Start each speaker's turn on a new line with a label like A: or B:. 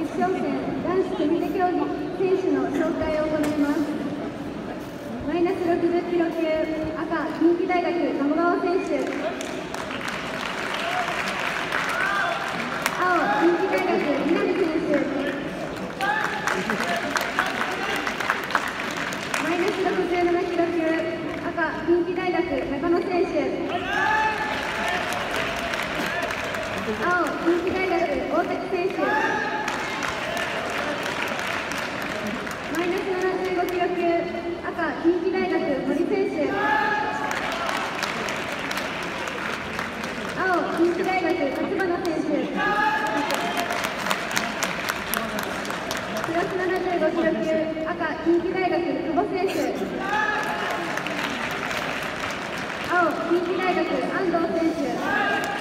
A: 決勝戦男子組手競技選手の紹介を行います。マイナス60キロ級、赤近畿大学鴨川選手、青近畿大学南選手、マイナス67キロ級、赤近畿大学中野選手、青近畿大学大滝選手、マイナス75キロ級、赤近畿大学森選手、青近畿大学立花選手、プラス75キロ級、赤近畿大学久保選手、青近畿大学安藤選手。